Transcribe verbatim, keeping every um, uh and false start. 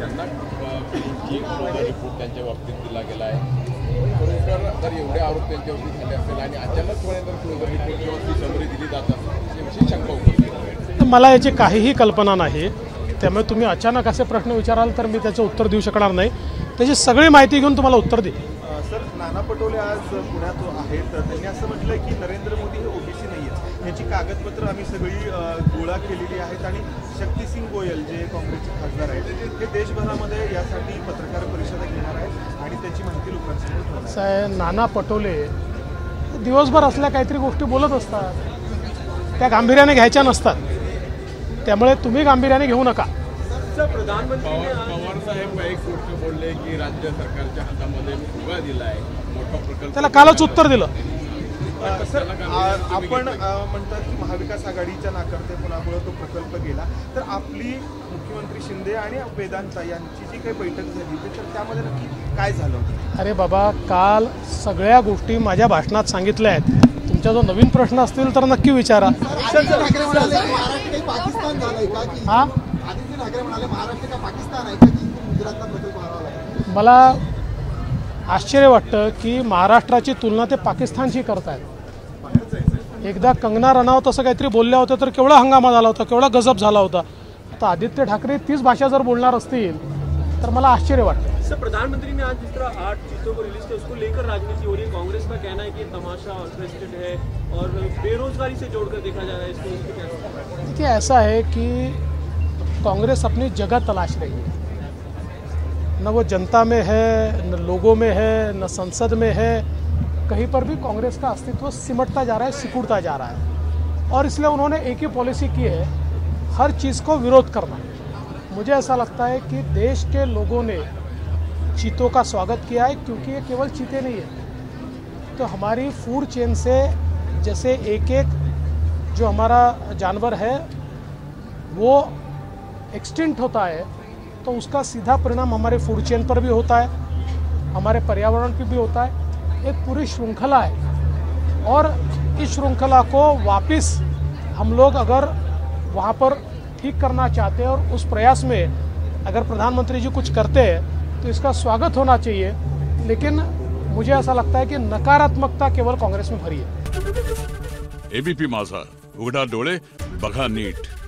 त्यांना एक रिपोर्ट त्यांच्या बाबतीत दिला गेला आहे. खरोखर जर एवढे आरोप त्यांच्यावरती झाले असेल आणि अचानकपणे जर क्लोजर रिपोर्ट किंवा ती समरी दिली जात असेल याविषयी शंका उपस्थित. मला याची काहीही कल्पना नाही, त्यामुळे तुम्ही अचानक असे प्रश्न विचाराल तर मी त्याचं उत्तर देऊ शकणार नाही. त्याची सगळी माहिती घेऊन तुम्हाला उत्तर देईल. सर, नाना पटोले आज पुण्यात आहेत. त्यांनी असं म्हटलं की नरेंद्र मोदी हे ओबीसी नाही आहेत. याची कागदपत्र आम्ही सगळी गोळा केलेली आहेत आणि शक्तिसिंग गोयल जे काँग्रेसचे खासदार आहेत ते देशभरामध्ये यासाठी पत्रकार परिषदा घेणार आहेत आणि त्याची माहिती लोकांसमोर ठेवणार आहेत. साहेब, नाना पटोले दिवसभर असल्या काहीतरी गोष्टी बोलत असतात, त्या गांभीर्याने घ्यायच्या नसतात. त्यामुळे तुम्ही गांभीर्याने घेऊ नका. प्रधानमंत्री पवार साहेब एक गोष्ट बोलले की राज्य सरकारच्या हातामध्ये फुगा दिलाय, मोठा प्रकल्प. त्याला कालच उत्तर दिलं. सर, आपण म्हणतात की महाविकास आघाडीच्या नाकारतेपणामुळे तो प्रकल्प गेला, तर आपली मुख्यमंत्री शिंदे आणि वेदांता यांची जी काही बैठक झाली तर त्यामध्ये नक्की काय झालं? अरे बाबा, काल सगळ्या गोष्टी माझ्या भाषणात सांगितल्या आहेत. तुमचा जो नवीन प्रश्न असतील तर नक्की विचारा. हा, मला आश्चर्य वाटतं की महाराष्ट्राची तुलना ते पाकिस्तानशी करतायत. एकदा कंगना रनौत असं काहीतरी बोलल्या होत्या तर केवढा हंगामा झाला होता, केवढा गजब झाला होता. आता आदित्य ठाकरे तीच भाषा जर बोलणार असतील तर मला आश्चर्य वाटतं. सर, प्रधानमंत्री ने आज जिस तरह आठ चीजों को रिलीज किया उसको लेकर राजनीति हो रही है. कांग्रेस का कहना है कि तमाशा ऑर्केस्ट्रेटेड है और बेरोजगारी से जोड़कर देखा जा रहा है. इसको देखिए, ऐसा है कि कांग्रेस अपनी जगह तलाश रही है. न वो जनता में है, न लोगों में है, न संसद में है. कहीं पर भी कांग्रेस का अस्तित्व सिमटता जा रहा है, सिकुड़ता जा रहा है. और इसलिए उन्होंने एक ही पॉलिसी की है, हर चीज़ को विरोध करना. मुझे ऐसा लगता है कि देश के लोगों ने चीतों का स्वागत किया है, क्योंकि ये केवल चीते नहीं है. तो हमारी फूड चेन से जैसे एक एक जो हमारा जानवर है वो एक्सटिंक्ट होता है, तो उसका सीधा परिणाम हमारे फूड चेन पर भी होता है, हमारे पर्यावरण पर भी होता है. एक पूरी श्रृंखला है और इस श्रृंखला को वापस हम लोग अगर वहाँ पर ठीक करना चाहते हैं और उस प्रयास में अगर प्रधानमंत्री जी कुछ करते हैं तो इसका स्वागत होना चाहिए. लेकिन मुझे ऐसा लगता है कि नकारात्मकता केवल कांग्रेस में भरी है. एबीपी माझा, उघडा डोळे बघा नीट.